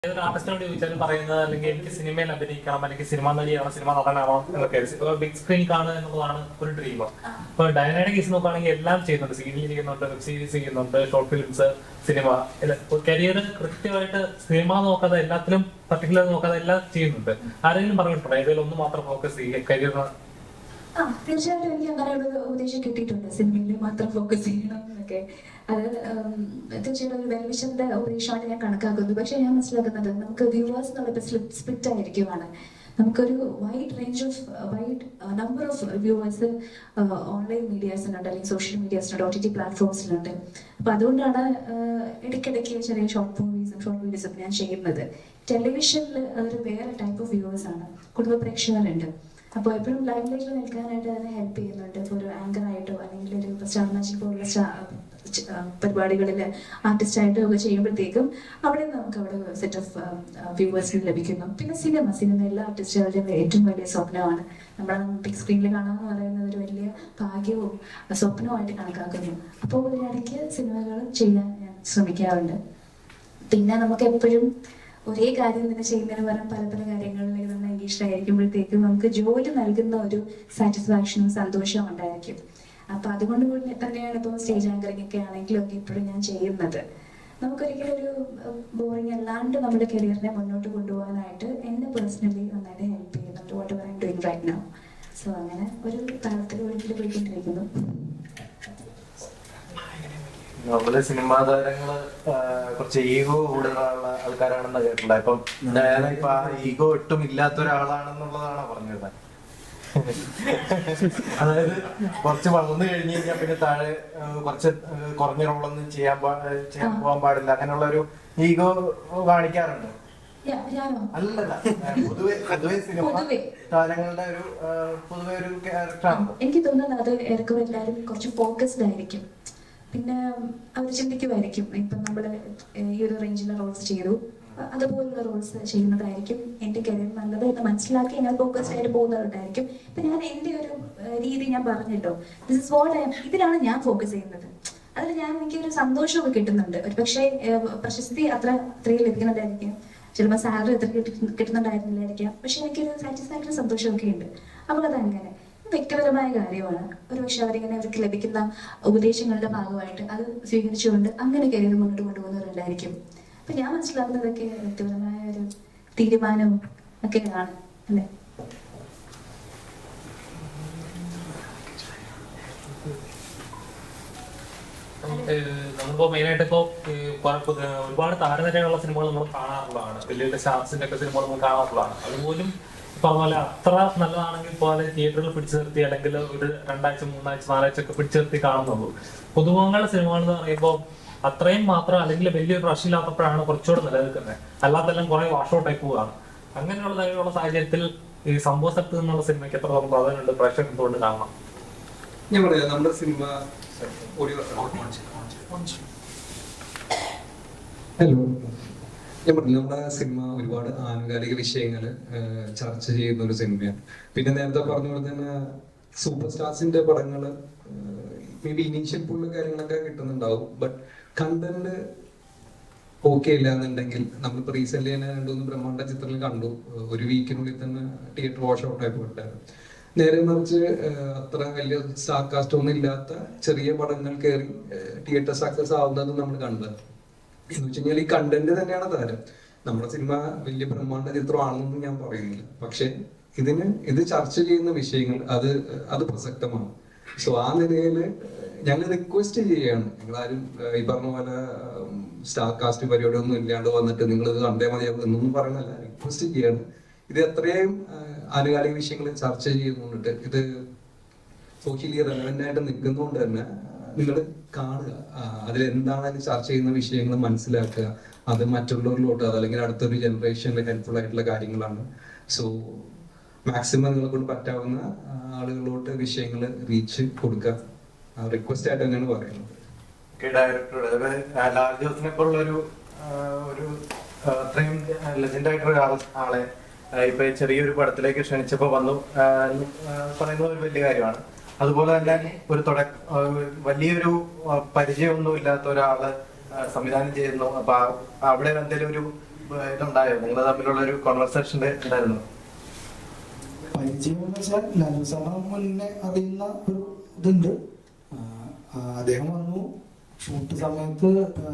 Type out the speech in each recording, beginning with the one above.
ഏതൊരു ആർട്ടിസ്റ്റിനോട് ചോദിച്ചാലും പറയുന്നത് അല്ലെങ്കിൽ എനിക്ക് സിനിമയിൽ അഭിനയിക്കണം അല്ലെങ്കിൽ സിനിമ നടിയാണോ സിനിമ നടനാണോ എന്നൊക്കെ ബിഗ് സ്ക്രീൻ കാണുക എന്നുള്ളതാണ് ഒരു ഡ്രീം. അപ്പൊ ഡയനയുടെ കേസ് നോക്കുകയാണെങ്കിൽ എല്ലാം ചെയ്യുന്നുണ്ട്, സീരിയൽ ചെയ്യുന്നുണ്ട്, വെബ് സീരീസ് ചെയ്യുന്നുണ്ട്, ഷോർട്ട് ഫിലിംസ്, സിനിമ. കരിയർ കൃത്യമായിട്ട് സിനിമ നോക്കാതെ എല്ലാത്തിലും പർട്ടിക്കുലർ നോക്കാതെ എല്ലാം ചെയ്യുന്നുണ്ട്. ആരെങ്കിലും പറഞ്ഞിട്ടുണ്ടോ ഏതെങ്കിലും ഒന്ന് മാത്രം ഫോക്കസ് ചെയ്യുക കരിയർ? തീർച്ചയായിട്ടും എനിക്ക് അങ്ങനെ ഒരു ഉപദേശം കിട്ടിയിട്ടുണ്ട്, സിനിമയിൽ മാത്രം ഫോക്കസ് ചെയ്യണം എന്നൊക്കെ. അത് തീർച്ചയായിട്ടും ഒരു വെൽവിഷന്റെ ഉപദേശമാണ് ഞാൻ കണക്കാക്കുന്നത്. പക്ഷെ ഞാൻ മനസ്സിലാക്കുന്നത് നമുക്ക് വ്യൂവേഴ്സ് എന്നുള്ള സ്പ്ലിറ്റ് ആയിരിക്കുവാണ്. നമുക്കൊരു wide number of viewers online മീഡിയാസിനുണ്ട്, അല്ലെങ്കിൽ സോഷ്യൽ മീഡിയാസിനുണ്ട്, OTT പ്ലാറ്റ്ഫോംസിലുണ്ട്. അപ്പൊ അതുകൊണ്ടാണ് ഇടയ്ക്കിടയ്ക്ക് ചെറിയ ഷോർട്ട് വീഡിയോസും ഞാൻ ചെയ്യുന്നത്. ടെലിവിഷനിൽ ഒരു വേറെ ടൈപ്പ് ഓഫ് വ്യൂവേഴ്സ് ആണ്, കുടുംബ പ്രേക്ഷകരുണ്ട്. അപ്പോൾ എപ്പോഴും ലൈവ് ലൈറ്റിൽ നിൽക്കാനായിട്ട് അതിനെ ഹെൽപ്പ് ചെയ്യുന്നുണ്ട്. ഇപ്പോൾ ഒരു ആങ്കർ ആയിട്ടോ അല്ലെങ്കിൽ ഒരു സ്റ്റാർ മാജിക് പോലുള്ള പരിപാടികളിൽ ആർട്ടിസ്റ്റായിട്ടോ ഒക്കെ ചെയ്യുമ്പോഴത്തേക്കും അവിടെ നമുക്ക് സെറ്റ് ഓഫ് വ്യൂവേഴ്സിന് ലഭിക്കുന്നു. പിന്നെ സിനിമ എല്ലാ ആർട്ടിസ്റ്റുകളുടെയും ഏറ്റവും വലിയ സ്വപ്നമാണ്. നമ്മൾ ബിഗ് സ്ക്രീനിൽ കാണാമെന്ന് പറയുന്നത് ഒരു വലിയ ഭാഗ്യവും സ്വപ്നവുമായിട്ട് കണക്കാക്കുന്നു. അപ്പോൾ ഇടയ്ക്ക് സിനിമകൾ ചെയ്യാൻ ഞാൻ ശ്രമിക്കാറുണ്ട്. പിന്നെ നമുക്ക് എപ്പോഴും ഒരേ കാര്യം തന്നെ ചെയ്യുന്നതിന് പകരം പല പല കാര്യങ്ങളിലേക്ക് നമ്മൾ എൻഗേജ്ഡ് ആയിരിക്കുമ്പോഴത്തേക്കും നമുക്ക് ജോലി നൽകുന്ന ഒരു സാറ്റിസ്ഫാക്ഷനും സന്തോഷവും ഉണ്ടായിരിക്കും. അപ്പൊ അതുകൊണ്ട് കൂടി തന്നെയാണ് ഇപ്പോൾ സ്റ്റേജ് ആങ്കറിംഗ് ഒക്കെ ആണെങ്കിലും ഒക്കെ ഇപ്പോഴും ഞാൻ ചെയ്യുന്നത്. നമുക്കൊരിക്കലും ഒരു ബോറിംഗ് അല്ലാണ്ട് നമ്മുടെ കരിയറിനെ മുന്നോട്ട് കൊണ്ടുപോകാനായിട്ട് എന്നെ പേഴ്സണലി നന്നായിട്ട് ഹെൽപ്പ് ചെയ്യുന്നുണ്ട്. Whatever I am doing right now. So അങ്ങനെ ഒരു താളത്തിൽ വീട്ടിൽ പോയിക്കൊണ്ടിരിക്കുന്നു. നമ്മള് സിനിമാ താരങ്ങള് കുറച്ച് ഈഗോ കൂടുതലുള്ള ആൾക്കാരാണെന്ന് കേട്ടിട്ടുണ്ട്. ഇപ്പം ഇപ്പൊ ആ ഈഗോ ഒട്ടും ഇല്ലാത്ത ഒരാളാണെന്നുള്ളതാണ് പറഞ്ഞത്. അതായത് കുറച്ച് വളർന്നു കഴിഞ്ഞു കഴിഞ്ഞാൽ പിന്നെ താഴെ കുറച്ച് കുറഞ്ഞ റോളൊന്നും ചെയ്യാൻ പോകാൻ പാടില്ല, അങ്ങനെയുള്ള ഒരു ഈഗോ കാണിക്കാറുണ്ട്. അല്ലല്ല, പൊതുവെ സിനിമ താരങ്ങളുടെ ഒരു പൊതുവെ ഒരു ക്യാരക്ടറാണ്. എനിക്ക് തോന്നുന്നത് അത് ഏറെക്കുറെ എല്ലാവരും കുറച്ച് ഫോക്കസ്ഡ് ആയിരിക്കും. പിന്നെ അവർ ചിന്തിക്കുമായിരിക്കും ഇപ്പം നമ്മൾ ഈ ഒരു റേഞ്ചിലെ റോൾസ് ചെയ്തു, അതുപോലുള്ള റോൾസ് ചെയ്യുന്നതായിരിക്കും എൻ്റെ കരിയർ നല്ലത് എന്ന് മനസ്സിലാക്കി ഞാൻ ഫോക്കസ്ഡ് ആയിട്ട് പോകുന്നവരുണ്ടായിരിക്കും. ഇപ്പം ഞാൻ എൻ്റെ ഒരു രീതി ഞാൻ പറഞ്ഞല്ലോ, this is what I am, ഇതിലാണ് ഞാൻ ഫോക്കസ് ചെയ്യുന്നത്. അതിൽ എനിക്കൊരു സന്തോഷമൊക്കെ കിട്ടുന്നുണ്ട്. ഒരു പക്ഷേ പ്രശസ്തി അത്രയും ലഭിക്കുന്നുണ്ടായിരിക്കും, ചിലപ്പോൾ സാലറി എത്ര കിട്ടുന്നുണ്ടായിരുന്നില്ലായിരിക്കാം, പക്ഷെ എനിക്കൊരു സാറ്റിസ്ഫാക്ടറി സന്തോഷമൊക്കെ ഉണ്ട്. അപ്പോൾ അതങ്ങനെ വ്യക്തിപരമായ കാര്യമാണ്. ഒരുപക്ഷെ അവർക്ക് ലഭിക്കുന്ന ഉപദേശങ്ങളുടെ ഭാഗമായിട്ട് അത് സ്വീകരിച്ചുകൊണ്ട് അങ്ങനെ കരിയർ മുന്നോട്ട് കൊണ്ടുപോകുന്നവരുണ്ടായിരിക്കും. അപ്പൊ ഞാൻ മനസ്സിലാക്കുന്നതൊക്കെ വ്യക്തിപരമായ ഒരു തീരുമാനവും ഒക്കെയാണ് അല്ലെ. നമ്മളിപ്പോ മെയിനായിട്ട് ഇപ്പോ ഒരുപാട് താരനിരയുള്ള സിനിമകൾ നമ്മൾ കാണാറുള്ളതാണ്, വലിയ വലിയ സ്റ്റാർസിന്റെ ഒക്കെ സിനിമകൾ നമ്മൾ കാണാറുള്ളതാണ്. അതുപോലും പറഞ്ഞ പോലെ അത്ര നല്ലതാണെങ്കിൽ പോലെ തിയേറ്ററിൽ പിടിച്ചു നിർത്തി അല്ലെങ്കിൽ ഒരു 2 ആഴ്ച 3 ആഴ്ച 4 ആഴ്ച ഒക്കെ പിടിച്ചു നിർത്തി കാണുന്നുള്ളൂ. പുതുമുഖങ്ങളുടെ സിനിമകൾ എന്ന് പറയുമ്പോൾ അത്രയും മാത്രം അല്ലെങ്കിൽ വലിയൊരു റഷ് ഇല്ലാത്തപ്പോഴാണ് കുറച്ചുകൂടെ നിലനിൽക്കുന്നത്. അല്ലാതെല്ലാം കുറെ വാഷൗട്ടായി പോവുകയാണ്. അങ്ങനെയുള്ള സാഹചര്യത്തിൽ ഈ സംഭവ സ്ഥലത്ത് നിന്നുള്ള സിനിമയ്ക്ക് എത്ര പ്രാധാന്യമുണ്ട്, പ്രേക്ഷകർ എന്തുകൊണ്ട് കാണണം? ഞാൻ പറയാം, നമ്മുടെ സിനിമ ഹലോ ഞാൻ പറഞ്ഞു, നമ്മുടെ സിനിമ ഒരുപാട് ആനുകാലിക വിഷയങ്ങൾ ചർച്ച ചെയ്യുന്ന ഒരു സിനിമയാണ്. പിന്നെ നേരത്തെ പറഞ്ഞ പോലെ തന്നെ സൂപ്പർ സ്റ്റാർസിന്റെ പടങ്ങൾ മേ ബി ഇനീഷ്യൽ ഫുള്ള് കാര്യങ്ങളൊക്കെ കിട്ടുന്നുണ്ടാവും, ബട്ട് കണ്ടന്റ് ഓക്കെ ഇല്ല എന്നുണ്ടെങ്കിൽ നമ്മളിപ്പോ റീസെന്റ് തന്നെ 2-3 ബ്രഹ്മാണ്ഡ ചിത്രങ്ങൾ കണ്ടു, ഒരു വീക്കിനുള്ളിൽ തന്നെ തിയേറ്റർ വാഷ് ഔട്ട് ആയി പോയിട്ടായിരുന്നു. നേരെ മറിച്ച് അത്ര വലിയ സ്റ്റാർ കാസ്റ്റ് ഒന്നും ഇല്ലാത്ത ചെറിയ പടങ്ങൾ കയറി തിയേറ്റർ സക്സസ് ആവുന്നതും നമ്മൾ കണ്ടത്. എന്ന് വെച്ച് കഴിഞ്ഞാൽ ഈ കണ്ടന്റ് തന്നെയാണ് താരം. നമ്മുടെ സിനിമ വലിയ ബ്രഹ്മാണ്ഡ ചിത്രമാണെന്നൊന്നും ഞാൻ പറയുന്നില്ല, പക്ഷെ ഇത് ചർച്ച ചെയ്യുന്ന വിഷയങ്ങൾ അത് പ്രസക്തമാണ്. സോ ആ നിലയിൽ ഞങ്ങൾ റിക്വസ്റ്റ് ചെയ്യുകയാണ്, നിങ്ങളാരും ഈ പറഞ്ഞ പോലെ സ്റ്റാർ കാസ്റ്റ് പരിപാടി ഒന്നും ഇല്ലാണ്ട് വന്നിട്ട് നിങ്ങൾ ഇത് കണ്ടേ മതിയാകും എന്നൊന്നും പറയുന്നില്ല, റിക്വസ്റ്റ് ചെയ്യാണ്. ഇത് എത്രയും ആനുകാലിക വിഷയങ്ങൾ ചർച്ച ചെയ്യുന്നുണ്ട്, ഇത് സോഷ്യലി റെലവെന്റ് ആയിട്ട് നിൽക്കുന്നതുകൊണ്ട് തന്നെ നിങ്ങൾ കാണുക, അതിലെന്താണ് അതിന് ചർച്ച ചെയ്യുന്ന വിഷയങ്ങൾ മനസ്സിലാക്കുക, അത് മറ്റുള്ളവരിലോട്ട് അതല്ലെങ്കിൽ അടുത്തൊരു ജനറേഷനിൽ ഹെൽപ്ഫുൾ ആയിട്ടുള്ള കാര്യങ്ങളാണ്. സോ മാക്സിമം നിങ്ങളെ കൊണ്ട് പറ്റാവുന്ന ആളുകളോട്ട് വിഷയങ്ങൾ റീച്ച് കൊടുക്കുക, റിക്വസ്റ്റ് ആയിട്ട് തന്നെയാണ് പറയുന്നത്. ഡയറക്ടറുടെ ലാൽ ജോസിനെ പോലുള്ള ഒരു അത്രയും ലെജൻഡ് ആയിട്ടുള്ള ആളെ ഇപ്പൊ ചെറിയൊരു പടത്തിലേക്ക് ക്ഷണിച്ചപ്പോ വന്നു പറയുന്നത് ഒരു വലിയ കാര്യമാണ്. അതുപോലെ തന്നെ വലിയൊരു പരിചയമൊന്നും ഇല്ലാത്ത ഒരാള് സംവിധാനം ചെയ്യുന്നു. അപ്പൊ അവിടെ എന്തെങ്കിലും ഒരു ഇതുണ്ടായോ? നിങ്ങൾ തമ്മിലുള്ള ഒരു കോൺവെർസേഷൻ ഉണ്ടായിരുന്നു? പരിചയം എന്ന് വെച്ചാൽ ലാലു സാറിന് മുന്നേ അറിയുന്ന ഒരു ഇതുണ്ട്. അദ്ദേഹം വന്നു ഷൂട്ട് സമയത്ത്.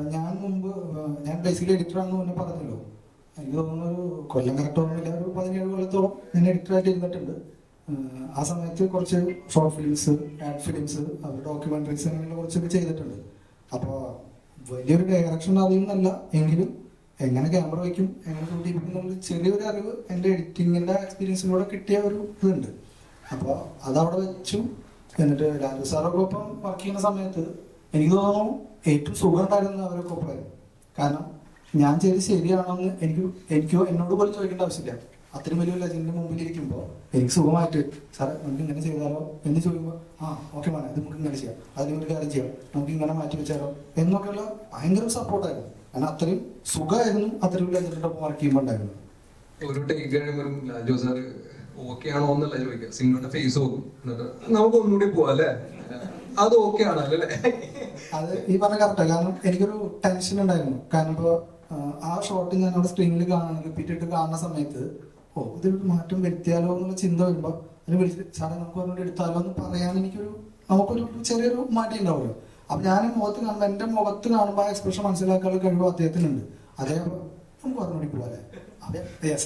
ഞാൻ ബേസിക്കലി എഡിറ്ററാണെന്ന് മുന്നേ പറഞ്ഞല്ലോ. എനിക്ക് തോന്നുന്നു ഒരു കൊല്ലം കറക്റ്റ് ഓർമ്മയില്ല, ഒരു 17 കൊല്ലത്തോളം ഞാൻ എഡിറ്ററായിട്ട് ഇരുന്നിട്ടുണ്ട്. ആ സമയത്ത് കുറച്ച് short films, ad films, documentaries അങ്ങനെയുള്ള കുറച്ചൊക്കെ ചെയ്തിട്ടുണ്ട്. അപ്പോൾ വലിയൊരു ഡയറക്ഷൻ അറിയുന്നല്ല എങ്കിലും എങ്ങനെ ക്യാമറ വയ്ക്കും, എങ്ങനെ ഷൂട്ട് ചെയ്യിപ്പിക്കും ചെറിയൊരു അറിവ് എൻ്റെ എഡിറ്റിങ്ങിൻ്റെ എക്സ്പീരിയൻസിലൂടെ കിട്ടിയ ഒരു ഇതുണ്ട്. അപ്പോൾ അതവിടെ വെച്ചു. എന്നിട്ട് ലാലു സാറൊക്കെ ഒപ്പം വർക്ക് ചെയ്യുന്ന സമയത്ത് എനിക്ക് തോന്നുന്നു ഏറ്റവും സുഖം ഉണ്ടായിരുന്നത് അവരൊക്കെ ഒപ്പമായിരുന്നു. കാരണം ഞാൻ ചെയ്ത് ശരിയാണെന്ന് എനിക്കോ എന്നോട് പോലും ചോദിക്കേണ്ട ആവശ്യമില്ല. അത്രയും വലിയ ലെജൻഡിന്റെ മുമ്പിൽ ഇരിക്കുമ്പോൾ എനിക്ക് സുഖമായിട്ട് സാറേ നമുക്ക് ഇങ്ങനെ ചെയ്താലോ എന്ന് ചോദിക്കുമ്പോൾ ഓക്കെ വേണം, ഇത് നമുക്ക് ഇങ്ങനെ ചെയ്യാം, അതിനൊരു കാര്യം ചെയ്യാം, നമുക്ക് ഇങ്ങനെ മാറ്റി വെച്ചാലോ എന്നൊക്കെയുള്ള ഭയങ്കര സപ്പോർട്ടായിരുന്നു. കാരണം അത്രയും സുഖമായിരുന്നു അത്രയും ലെജൻഡിന്റെ ഒപ്പം വർക്ക് ചെയ്യുമ്പോൾ ഉണ്ടായിരുന്നു. ഒരു ടേക്ക് കഴിയുമ്പോഴും ലാജോ സാറ് ഓക്കെ ആണോ എന്നല്ല ചോദിക്കുക, സിനിമയുടെ ഫേസ് നോക്കും, നമുക്ക് ഒന്നുകൂടി പോവാ അല്ലേ, അത് ഓക്കെ ആണല്ലേ? അത് ഈ പറഞ്ഞ കറക്റ്റാണ്. കാരണം എനിക്കൊരു ടെൻഷൻ ഉണ്ടായിരുന്നു. കാരണം ഇപ്പോൾ ആ ഷോട്ട് ഞാൻ അവിടെ സ്ക്രീനിൽ കാണുന്ന റിപ്പീറ്റ് ഇട്ട് കാണുന്ന സമയത്ത് ഇതൊരു മാറ്റം വരുത്തിയാലോ എന്നുള്ള ചിന്ത വരുമ്പോൾ അതിന് വിളിച്ചിട്ട് സാറേ നമുക്ക് പറഞ്ഞിട്ട് എടുത്താലോ എന്ന് പറയാൻ നമുക്കൊരു ചെറിയൊരു മാറ്റം ഉണ്ടാവുമല്ലോ. അപ്പൊ ഞാൻ മുഖത്ത് കാണുമ്പോൾ എന്റെ മുഖത്ത് കാണുമ്പോൾ ആ എക്സ്പ്രഷൻ മനസ്സിലാക്കാനുള്ള കഴിവ് അദ്ദേഹത്തിനുണ്ട്. അതേപോലെ നമുക്ക് പറഞ്ഞുകൂടി പോകാല്ലേ, അതെ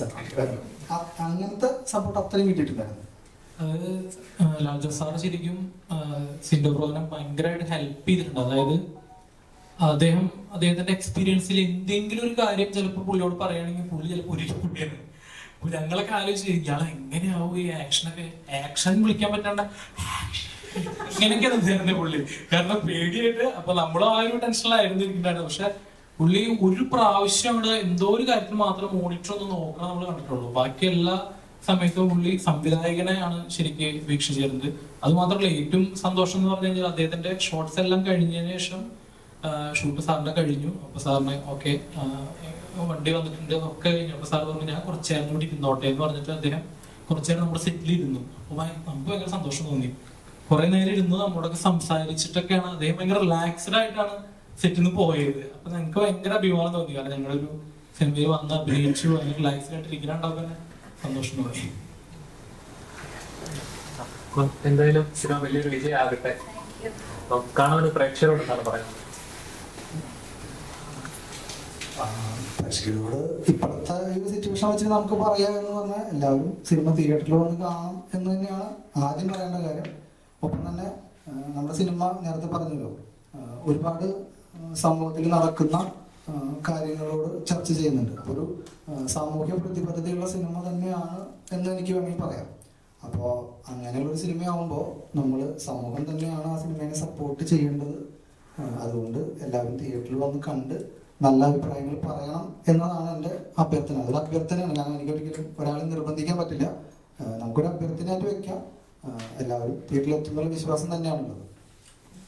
അങ്ങനത്തെ സപ്പോർട്ട് അത്രയും കിട്ടിയിട്ടുണ്ടായിരുന്നു. അതായത് ലാൽജോ സാർ ശരിക്കും സിൻഡോ ബ്രോനെ ഭയങ്കരമായിട്ട് ഹെൽപ്പ് ചെയ്തിട്ടുണ്ട്. അതായത് അദ്ദേഹത്തിന്റെ എക്സ്പീരിയൻസിൽ എന്തെങ്കിലും ഒരു കാര്യം ചിലപ്പോൾ പുള്ളിയോട് പറയുകയാണെങ്കിൽ പുള്ളി ചിലപ്പോൾ ഒരു പുള്ളിയാണ്. ഞങ്ങളൊക്കെ ആലോചിച്ച് ഇയാളെ എങ്ങനെയാവും ഈ ആക്ഷൻ വിളിക്കാൻ പറ്റാണ്ട ഇങ്ങനെയൊക്കെയാണ് അദ്ദേഹത്തിന്റെ പുള്ളി. കാരണം പേടിയായിട്ട് അപ്പൊ നമ്മളും ആ ഒരു ടെൻഷനിലായിരുന്നു ഇരിക്കുന്നുണ്ടായിരുന്നു. പക്ഷെ പുള്ളി ഒരു പ്രാവശ്യം അവിടെ എന്തോ ഒരു കാര്യത്തിൽ മാത്രം മോണിറ്റർ ഒന്ന് നോക്കണം നമ്മൾ കണ്ടിട്ടുള്ളൂ. ബാക്കി എല്ലാ സമയത്തും പുള്ളി സംവിധായകനെയാണ് ശരിക്കും വീക്ഷിച്ചിരുന്നത്. അത് മാത്രമല്ല ഏറ്റവും സന്തോഷം എന്ന് പറഞ്ഞു കഴിഞ്ഞാൽ അദ്ദേഹത്തിന്റെ ഷോർട്സ് എല്ലാം കഴിഞ്ഞതിന് ശേഷം ഷൂട്ട് സാറിന്റെ കഴിഞ്ഞു. അപ്പൊ സാറിന് ഓക്കെ വണ്ടി വന്നിട്ടുണ്ട് ഒക്കെ കഴിഞ്ഞു. അപ്പൊ സാർ പറഞ്ഞു ഞാൻ കുറച്ച് നേരം കൂടി ഇരുന്നോട്ടെ എന്ന് പറഞ്ഞിട്ട് അദ്ദേഹം കുറച്ചു നേരം നമ്മുടെ സെറ്റിൽ ഇരുന്നു. അപ്പൊ നമുക്ക് ഭയങ്കര സന്തോഷം തോന്നി. കുറെ നേരം ഇരുന്ന് നമ്മളോടൊക്കെ സംസാരിച്ചിട്ടൊക്കെയാണ് അദ്ദേഹം ഭയങ്കര റിലാക്സ്ഡ് ആയിട്ടാണ് സെറ്റിൽ നിന്ന് പോയത്. അപ്പൊ ഞങ്ങൾക്ക് ഭയങ്കര അഭിമാനം തോന്നി. കാരണം ഞങ്ങളൊരു സിനിമയിൽ വന്ന് അഭിനയിച്ചു ഭയങ്കര റിലാക്സ്ഡ് ആയിട്ട് ഇരിക്കാനുണ്ടാവുക സന്തോഷം തോന്നി. എന്തായാലും സിനിമ വലിയൊരു വിജയമാകട്ടെ. കാണാൻ പ്രേക്ഷകരോട് എന്താണ് പറയുന്നത്? പ്രേക്ഷകരോട് ഇപ്പോഴത്തെ ഒരു സിറ്റുവേഷൻ വെച്ചിട്ട് നമുക്ക് പറയാം എന്ന് പറഞ്ഞാൽ എല്ലാവരും സിനിമ തിയേറ്ററിൽ വന്ന് കാണാം എന്ന് തന്നെയാണ് ആദ്യം പറയേണ്ട കാര്യം. ഒപ്പം തന്നെ നമ്മുടെ സിനിമ നേരത്തെ പറഞ്ഞല്ലോ ഒരുപാട് സമൂഹത്തിൽ നടക്കുന്ന കാര്യങ്ങളോട് ചർച്ച ചെയ്യുന്നുണ്ട്. അപ്പോൾ ഒരു സാമൂഹ്യ പ്രതിബദ്ധതയുള്ള സിനിമ തന്നെയാണ് എന്ന് എനിക്ക് വേണമെങ്കിൽ പറയാം. അപ്പോൾ അങ്ങനെയുള്ളൊരു സിനിമയാവുമ്പോൾ നമ്മൾ സമൂഹം തന്നെയാണ് ആ സിനിമയെ സപ്പോർട്ട് ചെയ്യേണ്ടത്. അതുകൊണ്ട് എല്ലാവരും തിയേറ്ററിൽ വന്ന് കണ്ട് നല്ല അഭിപ്രായങ്ങൾ പറയണം എന്നതാണ് എൻ്റെ അഭ്യർത്ഥന. അതൊരു അഭ്യർത്ഥനയാണ്. കാരണം എനിക്കൊരിക്കലും ഒരാളെ നിർബന്ധിക്കാൻ പറ്റില്ല. നമുക്കൊരു അഭ്യർത്ഥനയായിട്ട് വെക്കാം. എല്ലാവരും തിയേറ്ററിൽ എത്തുന്നുള്ള വിശ്വാസം തന്നെയാണുള്ളത്.